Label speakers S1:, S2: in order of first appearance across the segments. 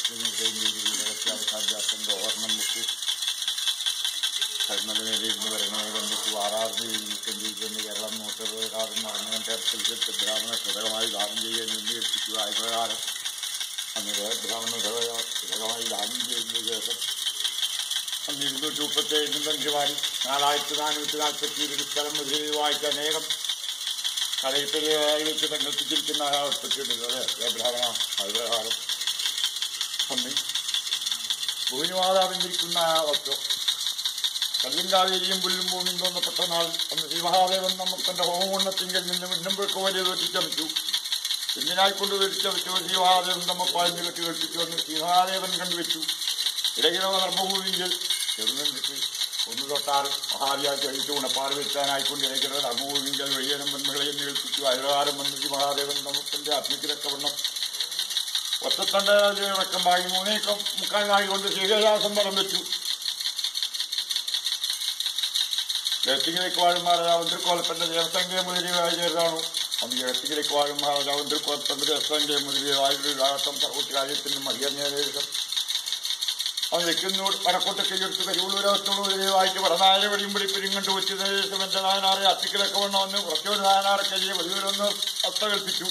S1: വിദ്യാഭ്യാസം ഗവർണർ മുക്ക് കർമ്മത്തിനിരുന്ന് വരണേ വന്നിട്ട് ആറാറിന് നീക്കം ചെയ്തുകൊണ്ട് കേരളം നോട്ടകാരൻ നടന്നതിൻ്റെ ബ്രാഹ്മണ ഘടകമായി ദാനം ചെയ്യാൻ എത്തിക്കുക ആയപ്രകാരം അന്ന് ബ്രാഹ്മണ ഘടകമായി ദാനം ചെയ്യുന്ന ശേഷം അന്ന് 237 മന്ത്രിമാരും 4447 സ്ഥലം മുതലായിട്ട് അനേകം കടയിപ്പരയായി വെച്ച് സങ്കല്പിച്ചിരിക്കുന്ന ആളാൾപ്പെട്ടിട്ടുണ്ട് ബ്രാഹ്മണ അഭിപ്രകാരം അന്ന് ഭൂമിമാതാവിരിക്കുന്ന വസ്തു കല്ലിങ്കാവേരിയും പുല്ലും ഭൂമിയും തോന്നപ്പെട്ട നാൾ അന്ന് ശ്രീ മഹാദേവൻ നമുക്കെൻ്റെ ഹോമകുണ്ണത്തിങ്കിൽ നിന്ന് മുന്നമ്പൊക്കെ വലിയ വെട്ടിച്ചമിച്ചു എന്തിനായിക്കൊണ്ട് വെട്ടിച്ചമിച്ചു ശ്രീ മഹാദേവൻ നമ്മപ്പാലിന് കെട്ടി വെട്ടിച്ചു വന്ന് ശ്രീ മഹാദേവൻ കണ്ടുവെച്ചു ഇടകിഴവ ധർമ്മഭൂമിയിൽ ചെറുനെണ്ടിട്ട് 1 മഹാവിയാൽ കഴിച്ചു ഉണപ്പാട് വെച്ചാനായിക്കൊണ്ട് ഇടയ്ക്കിടെ ധർമ്മഭൂമിയിൽ വഴിയനം വന്മകളെയും നികൾപ്പിച്ചു അയൽകാരം വന്ന് ശ്രീ മഹാദേവൻ നമുക്കെൻ്റെ അഗ്നിക്കിലക്കവണ്ണം ഒറ്റത്തണ്ട വെക്കമ്പായി 3 കൊണ്ട് ശ്രീകൈലാസം വളം വെച്ചു ജഗത്തിലേക്ക് വാഴും മഹാരാജാവ് കോലപ്പൻ്റെ ദേവസംഖ്യ മുതലിയായി ചേർന്നാണു അന്ന് ജഗത്തിലേക്ക് വാഴും മഹാരാജാവ് കോലപ്പൻ്റെ ദേവസംഖ്യ മുതലിയായൊരു രാഗത്തം സർവ്വത്തി രാജ്യത്തിനും അറിയാഞ്ഞ ദേശം അവൻ വെക്കുന്നോട് വടക്കോട്ടൊക്കെ എടുത്ത് കരിവള്ളൂരവസ്ഥയോട് മുതലിയായിട്ട് വടനായ വഴിയും പിടിപ്പിനും കണ്ടു വെച്ച ദേശം എൻ്റെ നായനാറെ അത്തിക്കിലൊക്കെ വണ്ണം വന്ന് കുറച്ചൊരു നായനാറെ കഴിയെ വലിയൊരൊന്ന് അത്ത കൽപ്പിച്ചു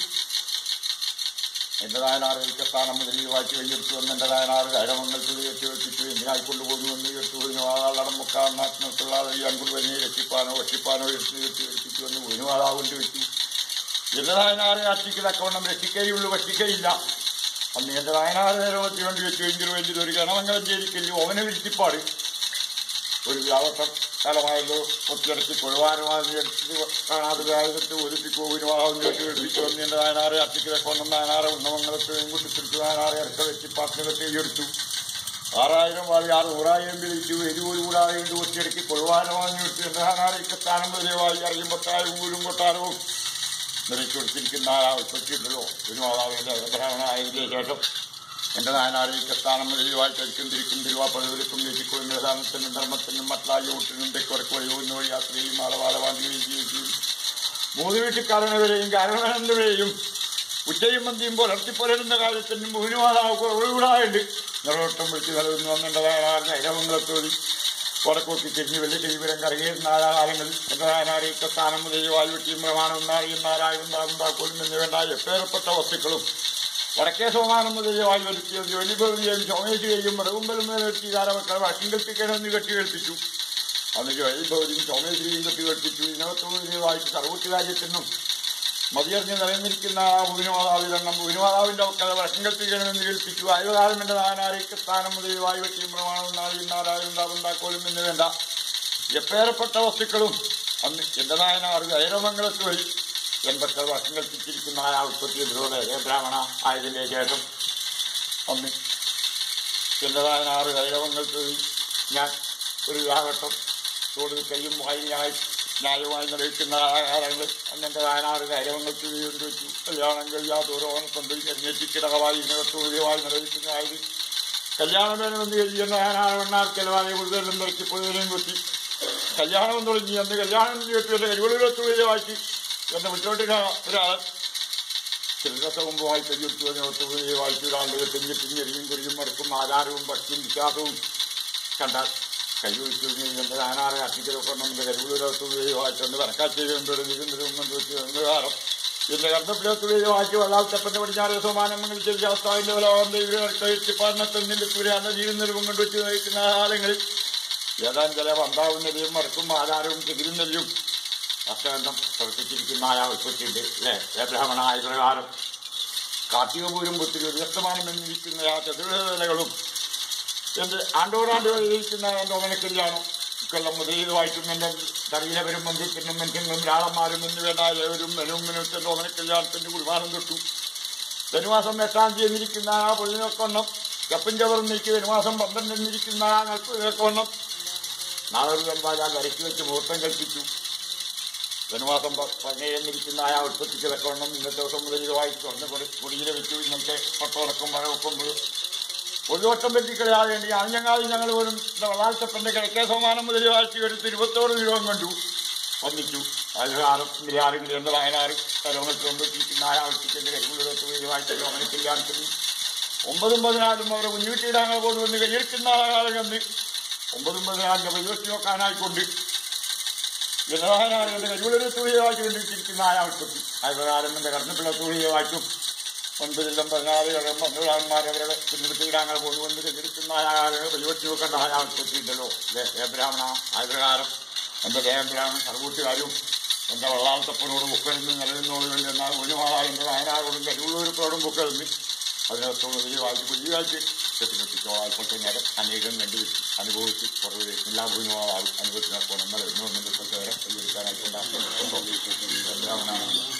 S1: എൻ്റെ നായനാറ് സ്ഥാനം മുതൽ വായിച്ച് കൈയെടുത്തു വന്ന് എൻ്റെ നായനാറ് കൈരമംഗലത്തിൽ വെട്ടിച്ചു എന്തിനായിക്കൊണ്ടുപോകുമെന്ന് എടുത്തു ആളടം മുക്കാൻ നാട്ടിനത്തുള്ള അങ്കുൾ വരിനെ രക്ഷിപ്പാനോ എടുപ്പിച്ചു വന്ന് ഒഴിനുവാളാ കൊണ്ട് വെച്ചു എൻ്റെ നായനാറ് അത്തിക്കിലക്കവണ്ണം രക്ഷിക്കയുള്ളൂ വറ്റിക്കയില്ല അന്ന് എൻ്റെ നായനാറ് നേരവത്തി കൊണ്ട് വെച്ചു എങ്കിലും ഒരു ഗണമംഗലം ചേരിക്കല്ലു അവനെ വിരിച്ചിപ്പാട് ഒരു വ്യാപത്തം കാലമായല്ലോ ഒത്തിടച്ച് കൊഴുവാനുമായി കാണാതെ വ്യാഴത്ത് ഒരു കോവിനുവാഹം കേട്ട് വെട്ടിച്ചു വന്ന് എൻ്റെ നായനാറെ അത്തിക്കിലക്കൊണ്ണം നായനാറെ ഉണ്ണമംഗലത്ത് കുട്ടിത്തിരിച്ചു നായനാറെ ഇറക്ക വെച്ച് പാട്ടിനൊക്കെ എടുത്തു 6000 വാളി 600,000 വിളിച്ചു എരിവൊരു കൂടാതെ കൊണ്ട് ഒത്തിടയ്ക്ക് കൊഴുവാനുമായി വിട്ടു എൻ്റെ നായനാറേക്ക് സ്ഥാനം വരെയായി അറിയുമ്പൊട്ടായും ഊരും കൊട്ടാരവും നിറയ്ക്കൊടുത്തിരിക്കുന്ന ആളാവശ്യമുണ്ടല്ലോ ഒരു മാതാവിൻ്റെ ബ്രാഹ്മണായതിൻ്റെ ശേഷം എൻ്റെ നായനാരേക്ക് സ്ഥാനം മുതലുമായി കരിക്കും തിരുവാപ്പഴവരുക്കും വീട്ടിക്കൊള്ളുന്ന സ്ഥാനത്തിനും ധർമ്മത്തിനും മറ്റായി ഊട്ടിനും തെക്കുറക്ക് വഴിയുന്ന വഴി യാത്രയും മാളവാളവാണ്ടിയും ജീവിക്കുകയും 3 വീട്ടുകാരനവരെയും കാരണവരെയും ഉച്ചയും മന്തിയും പുലർത്തിപ്പുലരുന്ന കാര്യത്തിനും ഭൂമിമാതാവ് ഒഴിവിടായുണ്ട് നിറവട്ടം വിളിച്ച് കലർന്നു വന്നെൻ്റെ നായനാറിന് ഇടമംഗലത്തോടി വടക്കോട്ടി തിരിഞ്ഞ് വെള്ളി ശരീരം കറങ്ങിയിരുന്ന കാലങ്ങളിൽ എൻ്റെ നായനാരേക്ക് സ്ഥാനം മുതലുമായി വെട്ടിയും പ്രമാണം നാറിയും നാരായും ഉണ്ടാകുമ്പോഴും എന്ന് വേണ്ട എപ്പേറപ്പെട്ട വസ്തുക്കളും വടക്കേ സോമാനം മുതലുമായി വരുത്തിയ ജോലിപതിയെയും സോമേശ്വരിയും മൃഗമ്പലും നിലനിർത്തി കാലമക്കളെ വശം കൽപ്പിക്കണമെന്ന് കെട്ടികൽപ്പിച്ചു അന്ന് ജോലിഭവതിയും സോമേശ്വരിയും കെട്ടികൽപ്പിച്ചു ഇതിനകത്തുവായിട്ട് സർവ്വത്തി രാജ്യത്തിനും മതിയറിഞ്ഞ് നിലനിന്നിരിക്കുന്ന ആ ഭൂമിമാതാവിലെണ്ണം ഭൂമിമാതാവിൻ്റെ മക്കളെ വശം കൽപ്പിക്കണമെന്ന് കൽപ്പിച്ചു അയൽകാലം എൻ്റെ നായനാരേക്ക് സ്ഥാനം മുതലുമായി വെട്ടിയും പ്രമാണം നാളിയും നാരായും ഉണ്ടാകുണ്ടാക്കോലും എന്ന് വേണ്ട എപ്പേറപ്പെട്ട വസ്തുക്കളും അന്ന് എൻ്റെ നായനാറ് ഐരമംഗലത്ത് വഴി എൺപക്കൾ വർഷം കൽപ്പിച്ചിരിക്കുന്ന ആ ഉത്പത്തി ബ്രാഹ്മണ ആയതിൻ്റെ ശേഷം അന്ന് എൻ്റെ നായനാറ് ഐരവങ്ങൾക്ക് ഞാൻ ഒരു വിവാഹഘട്ടം തോട് കയ്യും വായിനായി ന്യായമായി നിലനിൽക്കുന്ന കാലങ്ങൾ അന്നെൻ്റെ നായനാറ് ഐരവങ്ങൾക്ക് കൊണ്ട് വെച്ചു കല്യാണം കഴിയാത്തോരോണത്തുണ്ട് എന്നെത്തിക്കിടകമായി ഇതിനകത്തുമായി നിലനിൽക്കുന്ന ആയത് കല്യാണം വേണമെന്ന് കരുതി എൻ്റെ നായനാറ് വെണ്ണാർക്കലവായ മുഴുവനും നിറക്കി പൊതുവിനെയും കുത്തി കല്യാണം തുടങ്ങി അന്ന് കല്യാണം കേട്ടു എൻ്റെ കരിവള്ളൂരത്തുവാക്കി എന്നെ വിട്ടോട്ടില്ല ഒരാൾ ചിലസമുമ്പമായി കയ്യെടുത്തു അതിനൊത്തുകയെ വായിച്ചൊരാളുടെ തിരിഞ്ഞെരിയും കുരിയും മടുക്കും ആചാരവും ഭക്തിയും വിശ്വാസവും കണ്ടാൽ കൈവഴിച്ചു എൻ്റെ നായനാറെ അട്ടിക്കലൊക്കെ നമ്മുടെ കരിവള്ളൂരത്തുകയെ വായിച്ചുകൊണ്ട് വരക്കാച്ചേരുന്നൊരു കാലം എൻ്റെ കർമ്മപ്പിലത്തുകയെ വായിച്ച് വള്ളാൽത്തപ്പൻ്റെ പടിഞ്ഞാറ് സമാനങ്ങൾ ശാസ്താവിൻ്റെ വലാവന്റെ ഇവരെപ്പാടിനെത്തുന്നില്ല സൂര്യാന്റെ ജീവനെരുവും കൊണ്ടുവച്ച് നയിക്കുന്ന കാലങ്ങളിൽ ഏതാൻ ചില വന്താവുന്നതിലും മടുക്കും ആചാരവും തിരുന്നെല്ലും അത്യന്തം പ്രവർത്തിച്ചിരിക്കുന്ന ആ ഉത്പത്തിയുണ്ട് അല്ലേ ബ്രാഹ്മണായ പ്രകാരം കാർത്തികപൂരം ഒത്തിരി വ്യക്തമാണെന്നിരിക്കുന്ന ആ ചതുർവേലകളും എൻ്റെ ആണ്ടോടാണ്ട് ഇരിക്കുന്ന എൻ്റെ ഓമനക്കല്യാണം ഇക്കൊല്ലം മുതലുമായിട്ടും എൻ്റെ ശരീരവരും മന്ദിരത്തിനും മനുഷ്യങ്ങളും രാളന്മാരും എന്ന് വേണ്ട ഏവരും മെനുമിനത്തിൻ്റെ ഓമനക്കല്യാണത്തിൻ്റെ കുർബാനം തൊട്ടു ധനുമാസം 8-ാം തീയതി എന്നിരിക്കുന്ന ആ പൊള്ളിനൊക്കെണ്ണം കപ്പിഞ്ചവറും നീക്കി ധനുമാസം 12 എന്നിരിക്കുന്ന ആ നൽപ്പുവണ്ണം നാളൊരു ഞാൻ വരയ്ക്ക് വെച്ച് മുഹൂർത്തം കൽപ്പിച്ചു ധനുമാസം 17 എന്നിരിക്കുന്ന ആ ഉത്പത്തിക്ക് വെക്കണം ഇന്നത്തെ ദിവസം മുതൽ ഇതുമായി കൊടിയിലെ വെച്ചു ഇന്നത്തെ പട്ടോണക്കും മഴവൊപ്പം ഒരു വട്ടം പറ്റിക്കളയാ വേണ്ടി ആഞ്ഞങ്ങാതി ഞങ്ങൾ പോലും വള്ളാൽത്തപ്പൻ്റെ കിഴക്കേ സമാനം മുതൽ വാഴ്ച എടുത്ത് 26 രൂപം കണ്ടു വന്നിച്ചു അൽഹാറും നിരാറും എൻ്റെ വയനാറും കലോമറ്റുകൊണ്ട് ഇരിക്കുന്ന ആ ഉത്പത്തിൻ്റെ കരിമുള്ളത്ത് വാഴ്ച ഓമനക്കല്യാണത്തിന് 9-14 അവരെ കുഞ്ഞുകുട്ടിയിടാങ്ങൾ കൊണ്ടുവന്ന് കയ്യെടുക്കുന്ന കാലം കണ്ട് 9-14 പരിവത്തി നോക്കാനായിക്കൊണ്ട് ജനതാനായ കഴിവുള്ളൊരു തുണിയാക്കി വേണ്ടിയിരിക്കുന്ന ആയാൾക്കെത്തി അതുപ്രകാരം എൻ്റെ കർണപ്പിള്ള തുണിയായിട്ടും 9-14 പന്ത്രണ്ടാന്മാരവരുടെ കുഞ്ഞുകുട്ടിയിടാങ്ങൾ കൊണ്ടുവന്ന് കയ്യെടുക്കുന്ന ആയാളുകൾ പരിവത്തി നോക്കേണ്ട ആയാൾക്കെത്തിയിട്ടല്ലോ ബ്രാഹ്മണ അതുപ്രകാരം എൻ്റെ ബ്രാഹ്മണൻ സർവൂട്ടുകാരും എൻ്റെ വെള്ളാളത്തപ്പനോട് ബുക്കെഴുന്ന് നിലനിന്നോട് വേണ്ടി എന്നാൽ കുഞ്ഞുമാളാറിൻ്റെ വയനാടോടും കഴിവുള്ളവരോടും ബുക്കെഴുന്ന് അതിനകത്തോട് വലിയ കെട്ടിക്കെട്ടിച്ചോളാം ഇപ്പോഴത്തെ നേരം അനേകം അനുഭവിച്ച് കുറവ് എല്ലാ കുഞ്ഞുമാളും അനുഭവത്തിനൊക്കെ നമ്മൾ ഇന്നും വരെ എടുക്കാനായിട്ടുണ്ടാകും